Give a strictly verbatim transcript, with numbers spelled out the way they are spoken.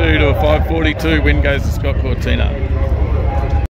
to a five forty-two. Win goes to Scott Cortina.